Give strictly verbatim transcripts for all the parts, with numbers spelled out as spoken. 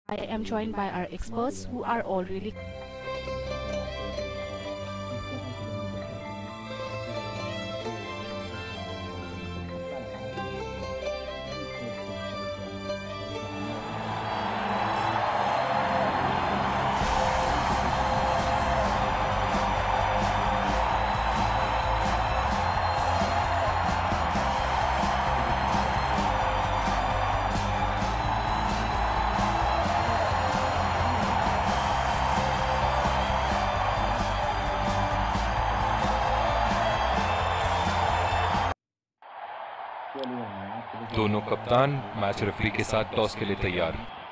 I am joined by our experts who are all really दोनों कप्तान match referee के साथ टॉस के लिए तैयार।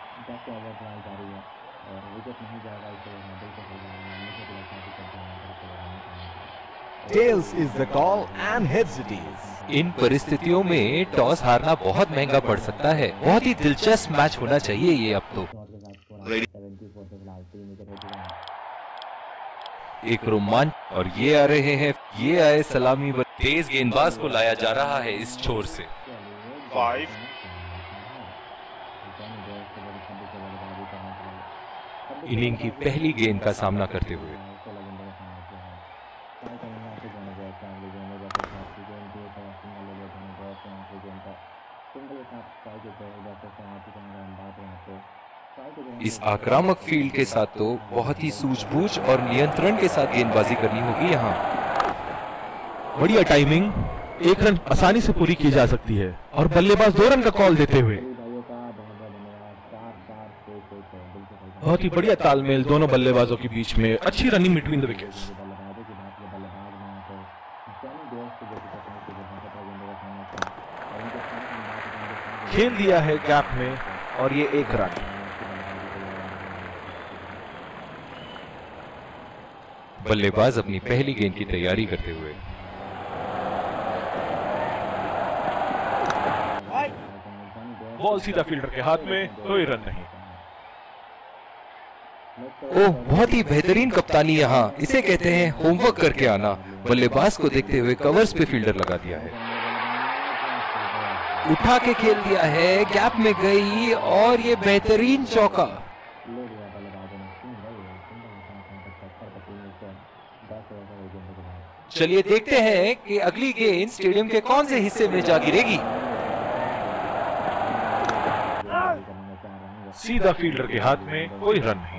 Tails is the call and heads it is. इन परिस्थितियों में टॉस हारना बहुत महंगा पड़ सकता है। बहुत ही दिलचस्प मैच होना चाहिए ये अब तो। एक रोमांच और ये आ रहे हैं, ये आए सलामी। तेज गेंदबाज को लाया जा रहा है इस छोर से। फाइव इनिंग की पहली गेंद का सामना करते हुए इस आक्रामक फील्ड के साथ तो बहुत ही सूझबूझ और नियंत्रण के साथ गेंदबाजी करनी होगी यहाँ। बढ़िया टाइमिंग, एक रन आसानी से पूरी की जा सकती है और बल्लेबाज दो रन का कॉल देते हुए बहुत ही बढ़िया तालमेल दोनों बल्लेबाजों के बीच में, अच्छी रनिंग बिटवीन द विकेट्स। खेल दिया है गैप में और ये एक रन। बल्लेबाज अपनी पहली गेंद की तैयारी करते हुए बॉल सीधा फील्डर के हाथ में, कोई रन नहीं। ओह, बहुत ही बेहतरीन कप्तानी यहाँ। इसे कहते हैं होमवर्क करके आना। बल्लेबाज को देखते हुए कवर्स पे फील्डर लगा दिया है, उठा के खेल दिया है, गैप में गई और ये बेहतरीन चौका। चलिए देखते हैं कि अगली गेंद स्टेडियम के कौन से हिस्से में जा गिरेगी। सीधा फील्डर के हाथ में, कोई रन नहीं।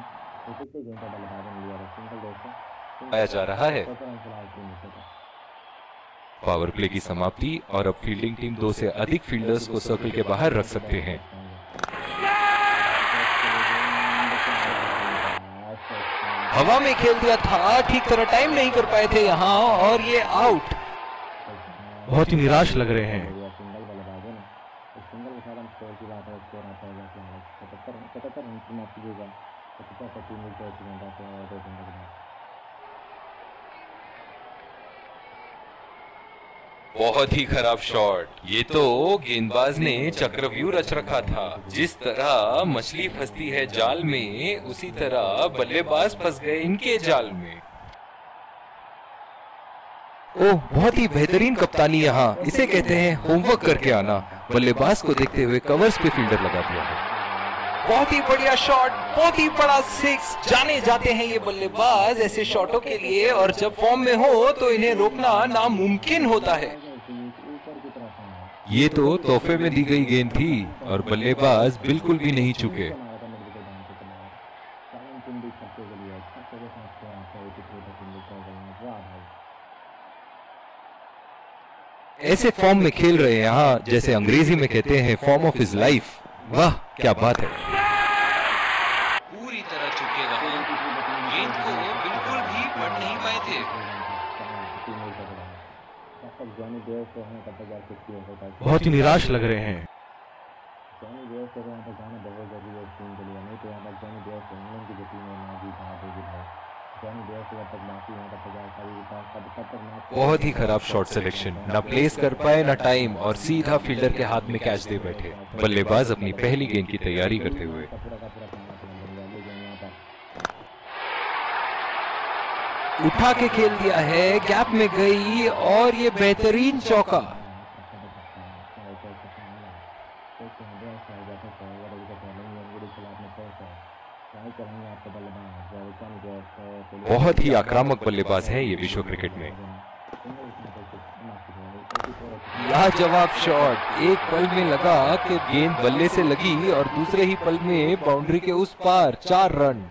आया जा रहा है पावर प्ले की समाप्ति और अब फील्डिंग टीम दो से अधिक फील्डर्स को सर्कल के बाहर रख सकते हैं। हवा में खेल दिया था, ठीक तरह टाइम नहीं कर पाए थे यहाँ और ये आउट। बहुत ही निराश लग रहे हैं। बहुत ही खराब शॉट। ये तो गेंदबाज ने चक्रव्यूह रच रखा था। जिस तरह मछली फंसती है जाल में, उसी तरह बल्लेबाज फंस गए इनके जाल में। ओह, बहुत ही बेहतरीन कप्तानी यहाँ। इसे कहते हैं होमवर्क करके आना। बल्लेबाज को देखते हुए कवर्स पे फील्डर लगा दिया है। बहुत ही बढ़िया शॉट, बहुत ही बड़ा सिक्स। जाने जाते हैं ये बल्लेबाज ऐसे शॉटों के लिए, और जब फॉर्म में हो तो इन्हें रोकना नामुमकिन होता है। ये तो तोहफे में दी गई गेंद थी और बल्लेबाज बिल्कुल भी नहीं चुके। ऐसे फॉर्म में खेल रहे हैं यहाँ, जैसे अंग्रेजी में कहते हैं फॉर्म ऑफ हिज लाइफ। वाह, क्या बात है। पूरी तरह चुके वहां, गेंद को बिल्कुल भी पढ़ नहीं पाए थे। बहुत ही निराश लग रहे हैं। बहुत ही खराब शॉट सिलेक्शन, ना प्लेस कर पाए ना टाइम, और सीधा फील्डर के हाथ में कैच दे बैठे। बल्लेबाज अपनी पहली गेंद की तैयारी करते हुए उठा के खेल दिया है, गैप में गई और ये बेहतरीन चौका। बहुत ही आक्रामक बल्लेबाज हैं ये विश्व क्रिकेट में। लाजवाब शॉट, एक पल में लगा कि गेंद बल्ले से लगी और दूसरे ही पल में बाउंड्री के उस पार चार रन।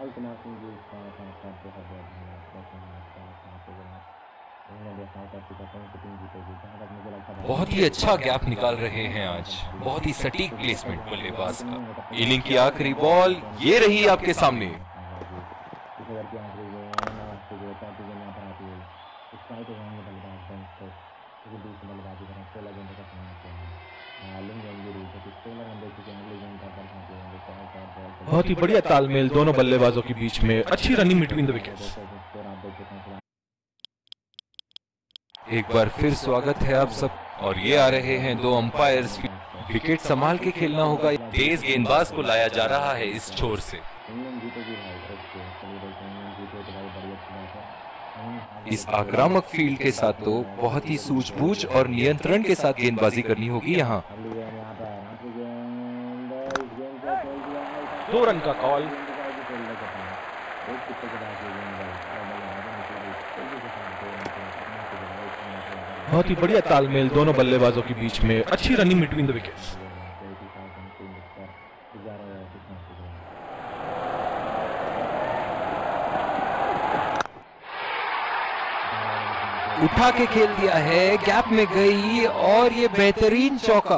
बहुत ही अच्छा गैप निकाल रहे हैं आज, बहुत ही सटीक प्लेसमेंट बल्लेबाज का। इनिंग की आखिरी बॉल ये रही आपके सामने। बहुत ही बढ़िया तालमेल दोनों बल्लेबाजों के बीच में, अच्छी रनिंग बिटवीन द विकेट्स। एक बार फिर स्वागत है आप सब, और ये आ रहे हैं दो अंपायर्स। विकेट संभाल के खेलना होगा, तेज गेंदबाज को लाया जा रहा है इस छोर से। इस आक्रामक फील्ड के साथ तो बहुत ही सूझबूझ और नियंत्रण के साथ गेंदबाजी करनी होगी यहाँ। दो रन का कॉल। बहुत ही बढ़िया तालमेल दोनों बल्लेबाजों के बीच में, अच्छी रनिंग बिटवीन द विकेट्स। उठा के खेल दिया है, गैप में गई और ये बेहतरीन चौका।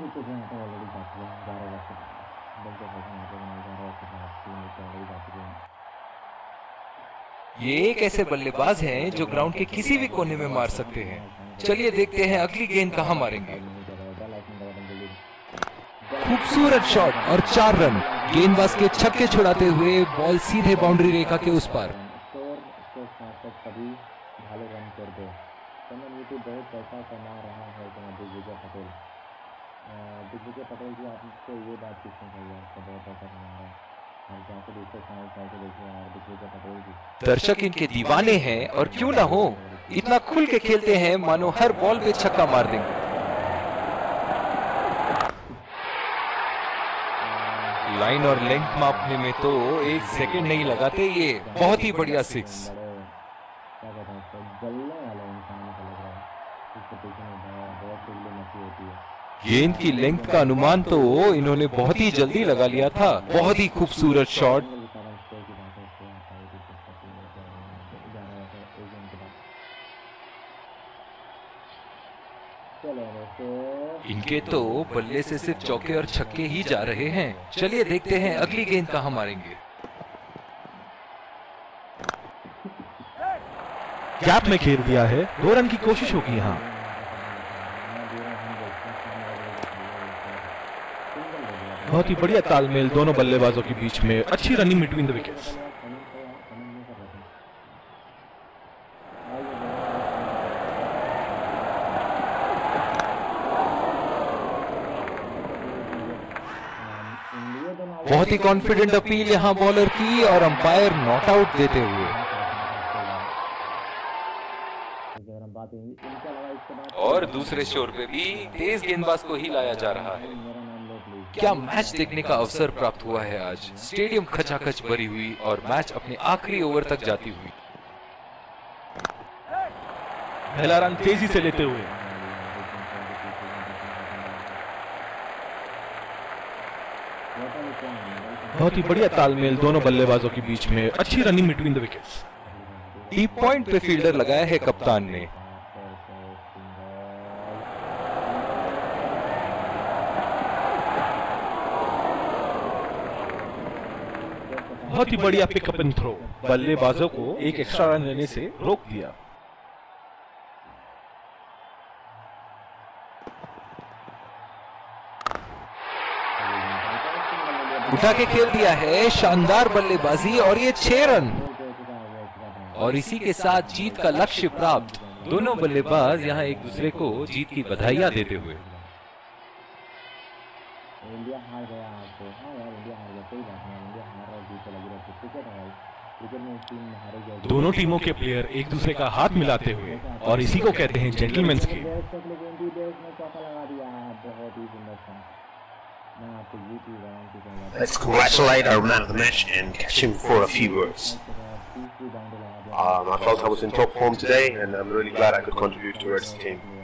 ये एक ऐसे बल्लेबाज हैं जो ग्राउंड के किसी भी कोने में मार सकते हैं। चलिए देखते हैं अगली गेंद कहां मारेंगे। खूबसूरत शॉट और चार रन। गेंदबाज के छक्के छुड़ाते हुए बॉल सीधे बाउंड्री रेखा के उस पार। दर्शक इनके दीवाने हैं और क्यों ना हो, इतना खुल के खेलते हैं मानो हर बॉल पे छक्का मार देंगे। लाइन और लेंथ मापने में तो एक सेकंड नहीं लगाते ये। बहुत ही बढ़िया सिक्स। गेंद की लेंथ का अनुमान तो इन्होंने बहुत ही जल्दी लगा लिया था। बहुत ही खूबसूरत शॉट। इनके तो बल्ले से सिर्फ चौके और छक्के ही जा रहे हैं। चलिए देखते हैं अगली गेंद कहां मारेंगे। गैप में खेल दिया है, दो रन की कोशिश होगी यहाँ। बहुत ही बढ़िया तालमेल दोनों बल्लेबाजों के बीच में, अच्छी रनिंग बिटवीन द विकेट्स। बहुत ही कॉन्फिडेंट अपील यहां बॉलर की और अंपायर नॉट आउट देते हुए। और दूसरे शोर पे भी तेज गेंदबाज को ही लाया जा रहा है। क्या मैच देखने का अवसर प्राप्त हुआ है आज। स्टेडियम खचाखच भरी हुई और मैच अपने आखिरी ओवर तक जाती हुई। पहला रन तेजी से लेते हुए। बहुत ही बढ़िया तालमेल दोनों बल्लेबाजों के बीच में, अच्छी running between the wickets. Deep point पे फील्डर लगाया है कप्तान ने। बहुत ही बढ़िया पिकअप एंड थ्रो। बल्लेबाजों को एक एक्स्ट्रा रन लेने से रोक दिया। उठा के खेल दिया है, शानदार बल्लेबाजी और ये छह रन। और इसी के साथ जीत का लक्ष्य प्राप्त। दोनों बल्लेबाज यहां एक दूसरे को जीत की बधाइयां देते हुए। इंडिया हार गया आज। हाँ यार, इंडिया हार गया, कोई बात नहीं। इंडिया हार रहा, जीत लगी रहती है, क्रिकेट है भाई। क्रिकेट में टीम हारे गए। दोनों टीमों के प्लेयर एक दूसरे का हाथ मिलाते हुए, और इसी को कहते हैं gentleman's game. Let's congratulate our man of the match and catch him for a few words. Um, I felt I was in top form today, and I'm really glad I could contribute towards the team.